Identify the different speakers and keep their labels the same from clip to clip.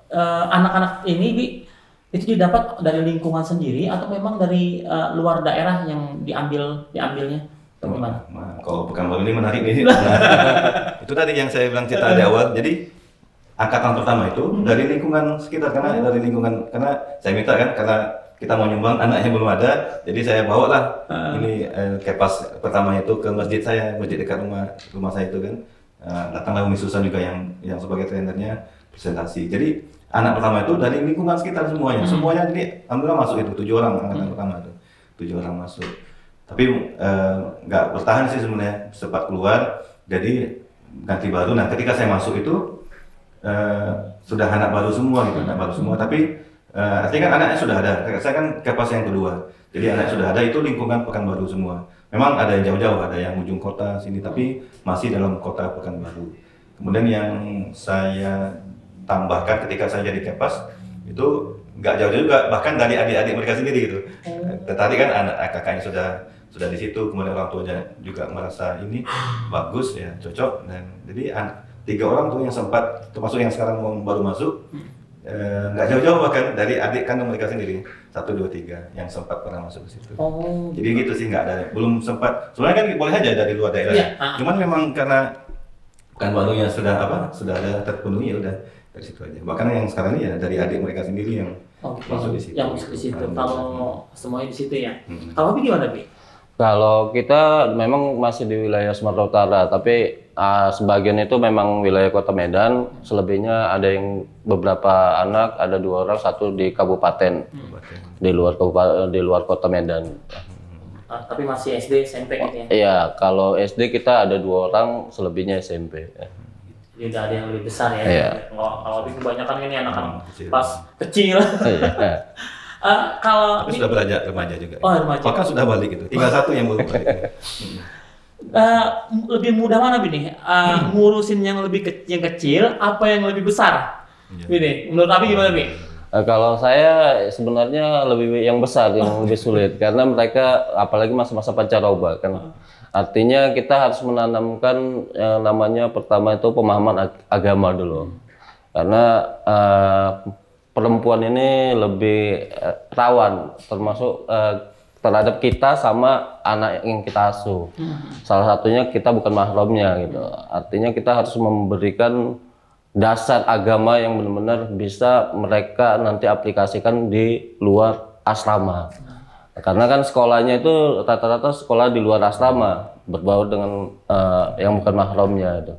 Speaker 1: anak-anak ini Bi, itu didapat dari lingkungan sendiri atau memang dari luar daerah yang diambilnya atau gimana?
Speaker 2: Kalau Pekanbaru ini menarik nih. Itu tadi yang saya bilang cerita di awal. Jadi angkatan pertama itu dari lingkungan sekitar, karena saya minta kan, karena kita mau nyumbang, anaknya belum ada, jadi saya bawalah ini kepas pertama itu ke masjid saya, masjid dekat rumah saya itu kan. Datanglah Umi Susan juga yang sebagai trenernya presentasi. Jadi anak pertama itu dari lingkungan sekitar semuanya jadi alhamdulillah masuk itu 7 orang angkatan pertama itu 7 orang masuk. Tapi nggak bertahan sih sebenarnya, sempat keluar jadi ganti baru. Nah ketika saya masuk itu sudah anak baru semua gitu, tapi artinya kan anaknya sudah ada. Saya kan kepas yang kedua, jadi anak sudah ada itu lingkungan Pekanbaru semua. Memang ada yang jauh-jauh, ada yang ujung kota sini, tapi masih dalam kota Pekanbaru. Kemudian yang saya tambahkan ketika saya jadi kepas itu nggak jauh juga, bahkan dari adik-adik mereka sendiri gitu. Tadi kan anak kakaknya sudah di situ, kemudian orang tuanya juga merasa ini bagus ya, cocok. Dan jadi 3 orang tuh yang sempat, termasuk yang sekarang baru masuk, nggak jauh-jauh bahkan dari adik kandung mereka sendiri, 1, 2, 3 yang sempat pernah masuk ke situ. Jadi gitu sih, nggak ada, belum sempat. Sebenarnya kan boleh aja dari luar daerah, cuman memang karena Pekanbarunya sudah ada terpenuhi, ya udah dari situ aja. Bahkan yang sekarang ini ya dari adik mereka sendiri yang masuk di situ.
Speaker 1: Yang masuk di situ. Kalau semuanya di situ ya. Kalau Bi gimana Bi?
Speaker 3: Kalau kita memang masih di wilayah Sumatera Utara, tapi sebagian itu memang wilayah Kota Medan. Selebihnya ada yang beberapa anak, ada 2 orang, 1 di kabupaten, di luar Kota Medan.
Speaker 1: Tapi masih SD, SMP gitu ya?
Speaker 3: Iya, kalau SD kita ada 2 orang, selebihnya SMP.
Speaker 1: Jadi udah ada yang lebih besar ya?
Speaker 3: Iya.
Speaker 1: Kalau kebanyakan ini anak-anak pas kecil.
Speaker 2: Tapi sudah beranjak remaja juga.
Speaker 1: Oh, remaja.
Speaker 2: Bahkan sudah balik gitu. Tinggal 1 yang belum balik.
Speaker 1: Lebih mudah mana Bi nih? Ngurusin yang yang kecil apa yang lebih besar? Bi, menurut Abi gimana Bi?
Speaker 3: Kalau saya sebenarnya lebih yang besar, yang lebih sulit, karena mereka apalagi masa-masa pancaroba kan. Artinya kita harus menanamkan yang namanya pertama itu pemahaman agama dulu. Karena perempuan ini lebih rawan, termasuk terhadap kita sama anak yang kita asuh. Salah satunya kita bukan mahramnya gitu. Artinya kita harus memberikan dasar agama yang benar-benar bisa mereka nanti aplikasikan di luar asrama. Karena kan sekolahnya itu rata-rata sekolah di luar asrama, berbaur dengan yang bukan mahramnya itu.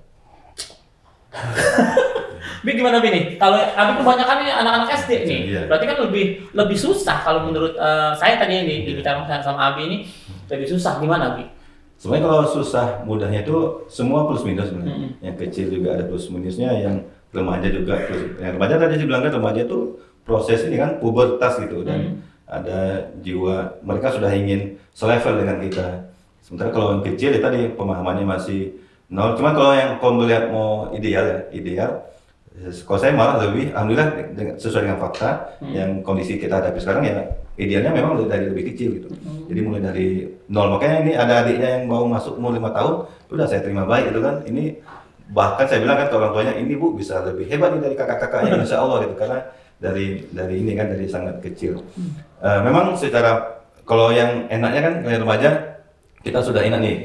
Speaker 1: Bi gimana Bi nih? Kalau Abi kebanyakan ini anak-anak SD nih, berarti kan lebih susah kalau menurut saya tadi yang dibicarakan sama Abi ini lebih susah. Gimana Bi?
Speaker 2: Sebenarnya kalau susah mudahnya itu semua plus minus sebenarnya. Yang kecil juga ada plus minusnya, yang remaja juga plus. Yang remaja tadi saya bilang kan, remaja itu proses ini kan pubertas gitu, dan ada jiwa mereka sudah ingin selevel dengan kita. Sementara kalau yang kecil ya tadi pemahamannya masih nol. Cuman kalau melihat mau ideal, kalau saya malah lebih, alhamdulillah sesuai dengan fakta yang kondisi kita hadapi sekarang ya, idealnya memang dari lebih kecil gitu. Jadi mulai dari nol. Makanya ini ada adiknya yang mau masuk umur 5 tahun, udah saya terima baik itu kan. Ini bahkan saya bilang kan ke orang tuanya, ini Bu bisa lebih hebat nih dari kakak-kakaknya insya Allah gitu, karena dari ini kan dari sangat kecil. Memang secara kalau yang enaknya kan kayak remaja, kita sudah enak nih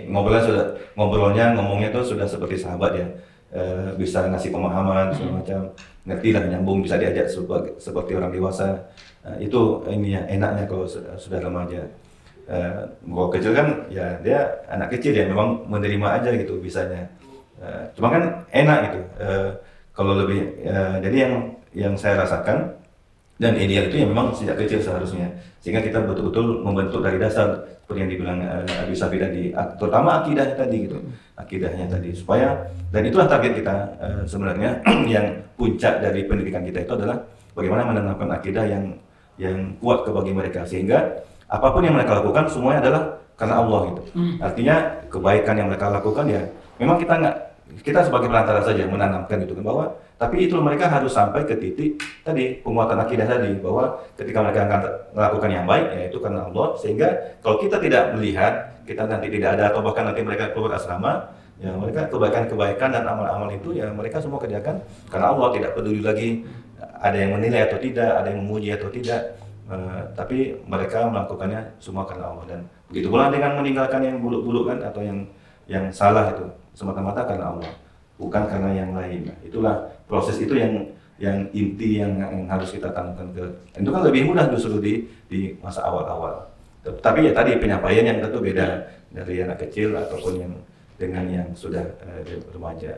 Speaker 2: ngomongnya tuh sudah seperti sahabat ya. Bisa ngasih pemahaman segala macam, ngerti lah, nyambung, bisa diajak seperti orang dewasa. Itu ini ya enaknya kalau sudah remaja. Kalau kecil kan ya dia anak kecil ya, memang menerima aja gitu bisanya. Cuma kan enak gitu. Kalau lebih jadi yang saya rasakan dan ideal itu ya memang sejak kecil seharusnya, sehingga kita betul-betul membentuk dari dasar seperti yang dibilang Abi Safi tadi, terutama akidahnya tadi, supaya, dan itulah target kita sebenarnya. Yang puncak dari pendidikan kita itu adalah bagaimana menanamkan akidah yang kuat bagi mereka, sehingga apapun yang mereka lakukan semuanya adalah karena Allah gitu. Artinya kebaikan yang mereka lakukan ya memang kita sebagai perantara saja menanamkan itu kan, bahwa tapi itu mereka harus sampai ke titik tadi penguatan akidah tadi, bahwa ketika mereka akan melakukan yang baik ya itu karena Allah, sehingga kalau kita tidak melihat, kita nanti tidak ada, atau bahkan nanti mereka keluar asrama ya, mereka kebaikan dan amal-amal itu ya mereka semua kerjakan karena Allah, tidak peduli lagi ada yang menilai atau tidak, ada yang memuji atau tidak, tapi mereka melakukannya semua karena Allah. Dan begitu pula dengan meninggalkan yang buruk-buruk kan, atau yang salah itu semata-mata karena Allah, bukan karena yang lain. Nah, itulah proses itu yang inti yang harus kita tanamkan itu kan lebih mudah justru di masa awal-awal. Tapi ya tadi penyampaian yang tentu beda dari anak kecil ataupun yang dengan yang sudah remaja.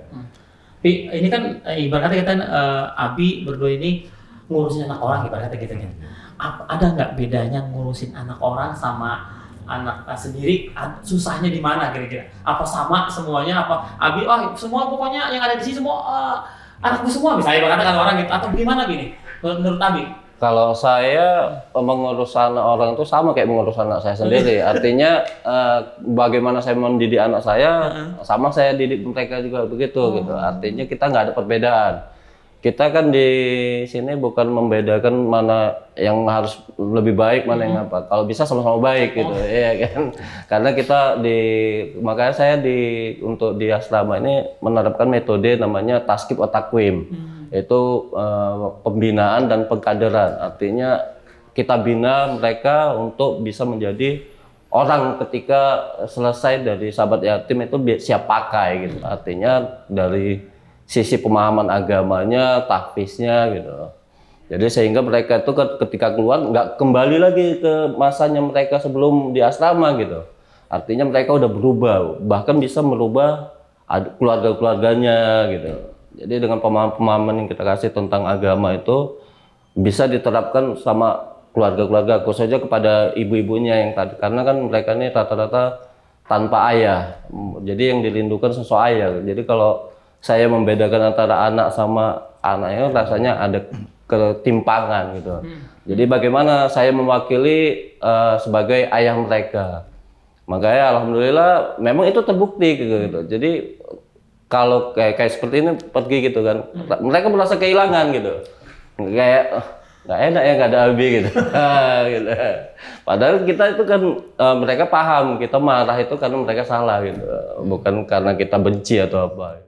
Speaker 1: Ini kan ibaratnya kita Abi berdua ini ngurusin anak orang ibaratnya gitu kan. Ada nggak bedanya ngurusin anak orang sama anak sendiri? Susahnya di mana kira-kira? Apa sama semuanya? Apa Abi semua pokoknya yang ada di sini semua anakku semua misalnya ibaratnya kan orang gitu, atau gimana gini menurut Abi?
Speaker 3: Kalau saya mengurus anak orang itu sama kayak mengurus anak saya sendiri. Artinya bagaimana saya mendidik anak saya, sama saya didik mereka juga begitu gitu. Artinya kita nggak ada perbedaan. Kita kan di sini bukan membedakan mana yang harus lebih baik, mana yang apa. Kalau bisa sama-sama baik gitu, ya kan. Karena kita makanya saya untuk di asrama ini menerapkan metode namanya taskib atau takwim. Itu pembinaan dan pengkaderan. Artinya kita bina mereka untuk bisa menjadi orang ketika selesai dari sahabat yatim itu siap pakai gitu. Artinya dari sisi pemahaman agamanya, tahfiznya gitu. Jadi sehingga mereka itu ketika keluar nggak kembali lagi ke masanya mereka sebelum di asrama gitu. Artinya mereka udah berubah, bahkan bisa merubah keluarga-keluarganya gitu. Jadi dengan pemahaman yang kita kasih tentang agama itu bisa diterapkan sama keluarga-keluarga, khususnya kepada ibu-ibunya yang tadi, karena kan mereka ini rata-rata tanpa ayah. Jadi yang dirindukan sosok ayah. Jadi kalau saya membedakan antara anak sama anaknya, rasanya ada ketimpangan gitu. Jadi bagaimana saya mewakili sebagai ayah mereka. Makanya alhamdulillah memang itu terbukti gitu. Jadi kalau kayak seperti ini pergi gitu kan, mereka merasa kehilangan gitu. Kayak nggak enak ya nggak ada Abi gitu. Gitu. Padahal kita itu kan mereka paham kita marah itu karena mereka salah gitu, bukan karena kita benci atau apa.